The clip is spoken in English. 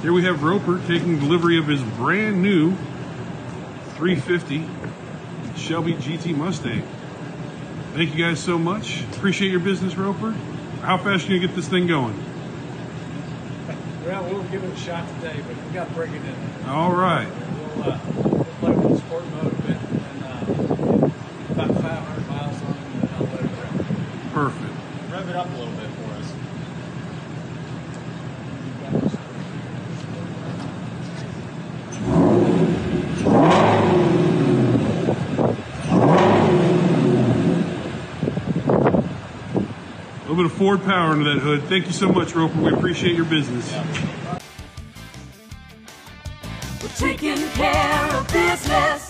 Here we have Roper taking delivery of his brand new 350 Shelby GT Mustang. Thank you guys so much. Appreciate your business, Roper. How fast can you get this thing going? Well, we'll give it a shot today, but we got to bring it in. All right. We'll play with the sport mode a bit, and about 500 miles on it, and then I'll let it run. Perfect. Rev it up a little bit for us. A little bit of Ford power into that hood. Thank you so much, Roper. We appreciate your business. Yeah. We're taking care of business.